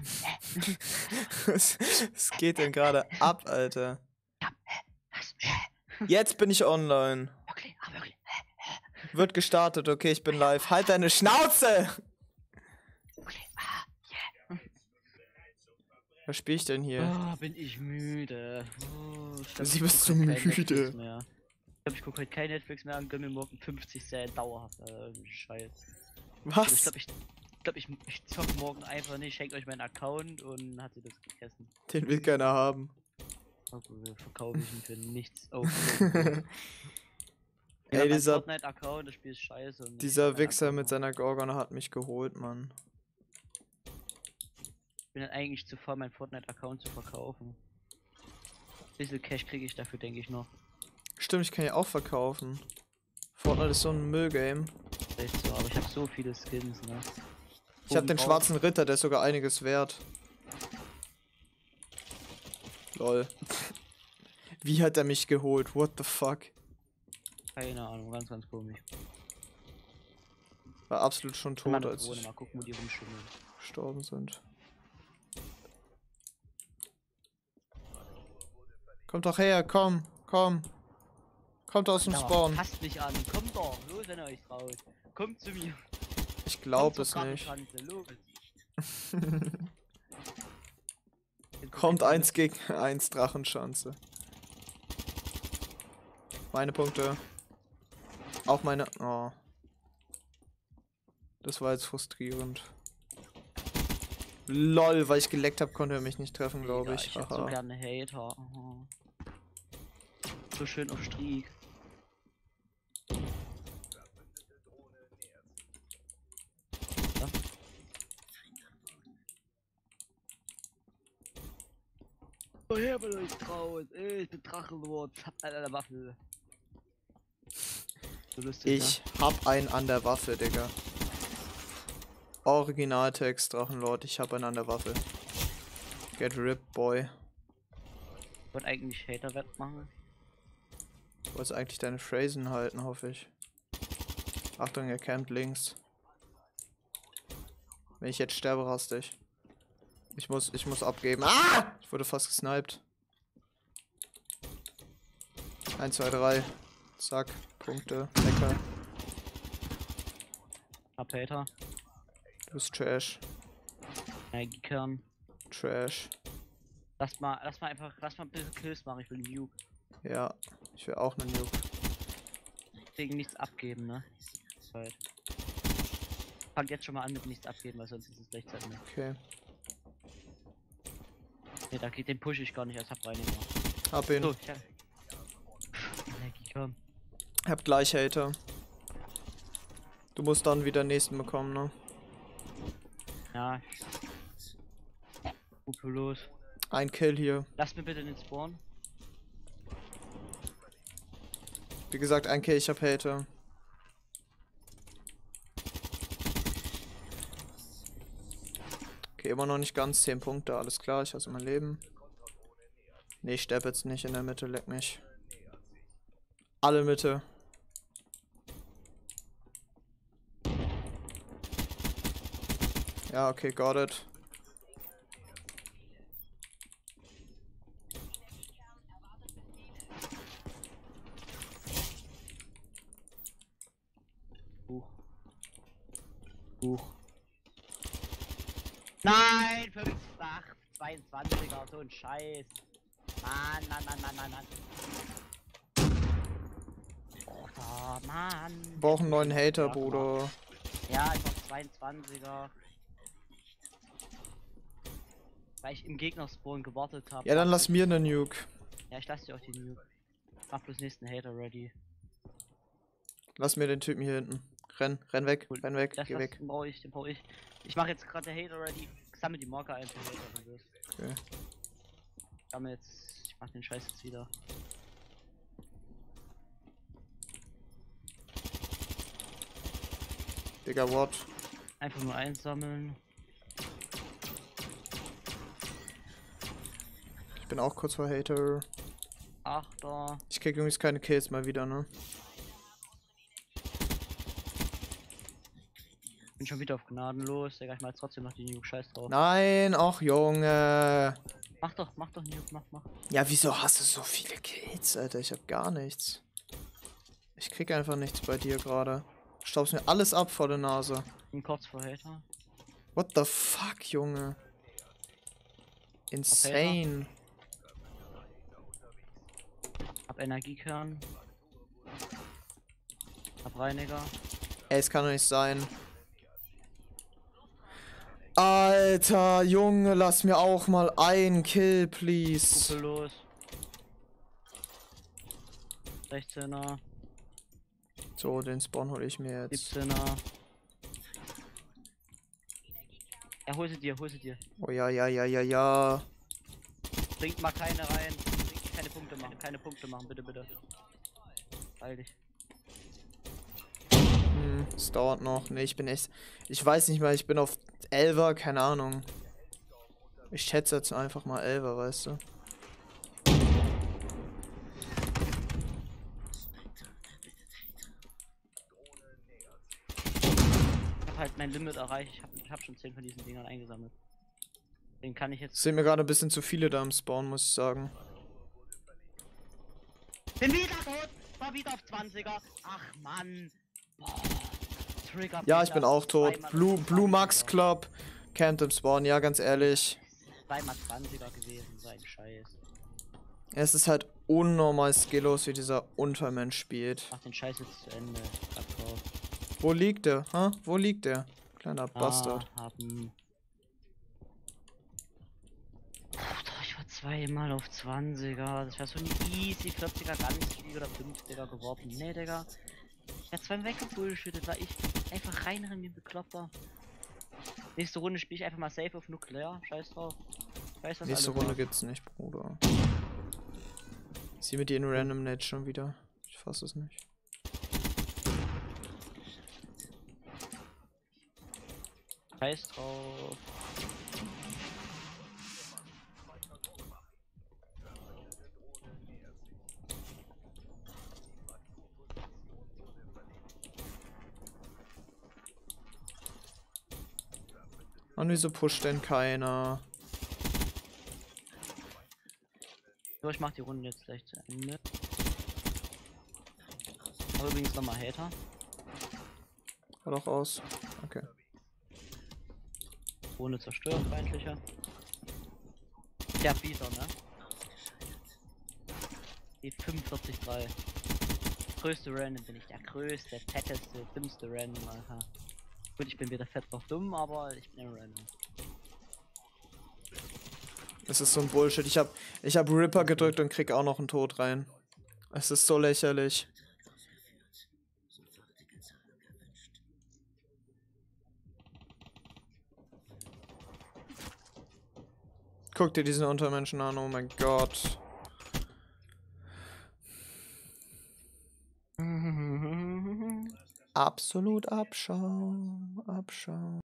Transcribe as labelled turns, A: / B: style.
A: Was geht denn gerade ab, Alter? Jetzt bin ich online.
B: Wirklich? Wirklich?
A: Wird gestartet, okay, ich bin live. Halt deine Schnauze!
B: Okay, yeah.
A: Was spiel ich denn hier?
B: Oh, bin ich müde. Oh, ich glaub,
A: Sie
B: ich
A: bist
B: guck
A: so
B: heute kein Netflix
A: müde.
B: mehr. Ich glaube, ich gucke heute kein Netflix mehr und gönn mir morgen 50 Cent dauerhaft. Scheiß.
A: Was?
B: Ich glaube, ich zock morgen einfach nicht, schenkt euch meinen Account und hat sie das gegessen.
A: Den will keiner haben.
B: Okay, verkaufe ich ihn für nichts. Oh,
A: Ey, dieser
B: Fortnite-Account, das Spiel ist scheiße. Und
A: Dieser Wichser mit seiner Gorgon hat mich geholt, Mann.
B: Ich bin dann eigentlich zu faul, meinen Fortnite-Account zu verkaufen. Ein bisschen Cash kriege ich dafür, denke ich noch.
A: Stimmt, ich kann ja auch verkaufen. Fortnite ist so ein Müllgame.
B: Echt so, aber ich habe so viele Skins, ne?
A: Ich hab den schwarzen Ritter, der ist sogar einiges wert. Lol. Wie hat er mich geholt? What the fuck?
B: Keine Ahnung, ganz komisch.
A: War absolut schon tot, als
B: Mal
A: ich
B: gucken, wo die rumschimmeln.
A: gestorben sind. Kommt doch her, komm. Kommt aus dem Spawn.
B: Passt mich an, kommt doch, los, wenn ihr euch traut. Kommt zu mir.
A: Ich glaube es nicht.
B: Los.
A: Kommt 1 gegen 1 Drachenschanze. Meine Punkte. Auch meine. Oh. Das war jetzt frustrierend. Lol, weil ich geleckt habe, konnte er mich nicht treffen, glaube ich.
B: Ich hab so gerne Hater. Aha. So schön auf Streak. Ja. Woher will euch trauen? Ich bin Drachenlord, habt einen an der Waffel. So lustig,
A: Ich hab einen an der Waffe, Digga. Originaltext, Drachenlord, ich hab einen an der Waffe. Get ripped, boy.
B: Ich wollte eigentlich Hater wettmachen.
A: Du wolltest eigentlich deine Phrasen halten, hoffe ich. Achtung, er campt links. Wenn ich jetzt sterbe, raste ich. Ich muss abgeben. Ah! Ich wurde fast gesniped. 1, 2, 3. Zack. Punkte. Lecker.
B: Hab Hater.
A: Du bist Trash.
B: Energiekern.
A: Trash.
B: Lass mal ein bisschen Kills machen, ich will einen Nuke.
A: Ja, ich will auch einen Nuke.
B: Deswegen nichts abgeben, ne? Halt. Fangt jetzt schon mal an mit nichts abgeben, weil sonst ist es gleich Zeit, ne?
A: Okay.
B: Ne, da geht den push ich gar nicht als Abreiniger.
A: Hab ihn.
B: So, Energiekern.
A: Hab gleich Hater. Du musst dann wieder nächsten bekommen, ne?
B: Ja. Los.
A: Ein Kill hier.
B: Lass mir bitte den Spawn.
A: Wie gesagt, ein Kill, ich hab Hater. Okay, immer noch nicht ganz 10 Punkte, alles klar, ich hasse mein Leben. Nee, ich sterbe jetzt nicht in der Mitte, leck mich. Alle Mitte. Ja, okay, got it.
B: Nein, 5, 8, 22er, so ein Scheiß. Mann. Oh, Mann.
A: Wir brauchen einen neuen Hater, Bruder.
B: Ja, ich mach 22er. Weil ich im Gegner-Spawn gewartet habe.
A: Ja, dann lass mir einen Nuke.
B: Ja, ich lass dir auch die Nuke. Mach bloß nächsten Hater ready.
A: Lass mir den Typen hier hinten. Renn weg,
B: Cool.
A: renn weg,
B: Das
A: geh weg.
B: den brauch ich. Ich mache jetzt gerade der Hater ready. Sammle die Marker ein für Hater, wenn du willst.
A: Okay.
B: Ich mach den Scheiß jetzt wieder.
A: Digga, what?
B: Einfach nur einsammeln.
A: Ich bin auch kurz vor Hater.
B: Achter.
A: Ich krieg übrigens keine Kills mal wieder, ne?
B: Bin schon wieder auf gnadenlos. Digga, ich mach jetzt trotzdem noch die Nuke. Scheiß drauf.
A: Nein, ach Junge.
B: Mach doch Nuke, mach.
A: Ja, wieso hast du so viele Kills, Alter? Ich hab gar nichts. Ich krieg einfach nichts bei dir gerade. Staubst mir alles ab vor der Nase.
B: Bin kurz vor Hater.
A: What the fuck, Junge? Insane.
B: Hab Energiekern. Hab Reiniger.
A: Ey, es kann doch nicht sein. Alter, Junge, lass mir auch mal ein Kill, please.
B: Kuppel los. 16er.
A: So, den Spawn hole ich mir jetzt.
B: 17er. Ja, hol sie dir.
A: Oh ja, ja, ja, ja, ja.
B: Bringt mal keine rein. Bringt keine Punkte machen, bitte. Beeil dich.
A: Es dauert noch. Ne, ich bin echt. Ich weiß nicht mehr, ich bin auf 11er, keine Ahnung. Ich schätze jetzt einfach mal 11er, weißt du.
B: Ich hab halt mein Limit erreicht. Ich hab schon 10 von diesen Dingern eingesammelt. Den kann ich jetzt.
A: Sind mir gerade ein bisschen zu viele da im Spawn, muss ich sagen.
B: Bin wieder tot! War wieder auf 20er. Ach Mann. Boah. Trigger
A: Ja, ich bin auch tot. Blue Max Club. Camp im Spawn, ja, ganz ehrlich.
B: Zweimal 20er gewesen, so ein Scheiß.
A: Es ist halt unnormal skilllos, wie dieser Untermensch spielt.
B: Mach den Scheiß jetzt zu Ende. Abkauf.
A: Wo liegt der? Ha? Wo liegt der? Kleiner Bastard.
B: Haben. Alter, ich war zweimal auf 20er. Das wäre so ein easy 40er ganz viel oder 50er geworden. Nee, Digga. Ich hab zweimal weggebullshittet, weil ich einfach reinrennen wie ein Bekloppter. Nächste Runde spiele ich einfach mal safe auf Nuklear. Scheiß drauf. Weiß, was
A: Nächste
B: alles
A: Runde
B: macht.
A: gibt's nicht, Bruder. Sie mit den Random Net schon wieder. Ich fass es nicht.
B: Scheiß drauf.
A: Und wieso pusht denn keiner?
B: So, ich mach die Runde jetzt gleich zu Ende. Aber übrigens nochmal Hater.
A: War doch aus. Okay.
B: Ohne zerstört, feindlicher. Der Bieter, ne? Die 45-3. Größte Random bin ich, der größte, fetteste, dümmste Random, Alter. Gut, ich bin wieder fett noch dumm, aber ich bin ein Random.
A: Das ist so ein Bullshit. Ich hab Ripper gedrückt und krieg auch noch einen Tod rein. Es ist so lächerlich. Guck dir diesen Untermenschen an, oh mein Gott. Absolut Abschau.